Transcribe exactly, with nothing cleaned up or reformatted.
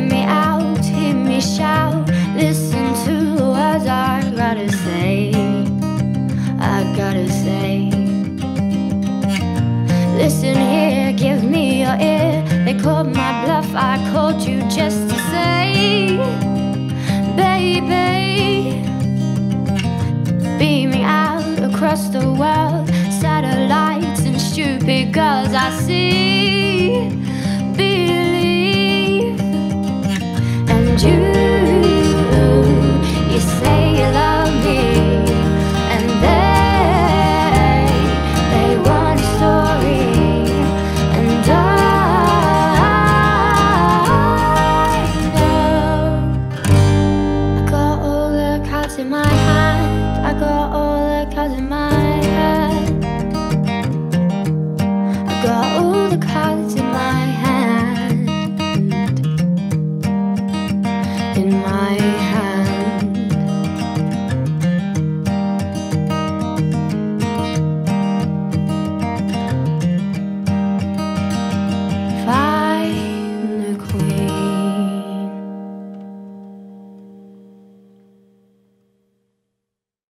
me out, hear me shout, listen to the words I gotta say, I gotta say. Listen here, give me your ear. They called my bluff, I called you just to say, baby. Beaming out across the world, satellites and stupid girls I see.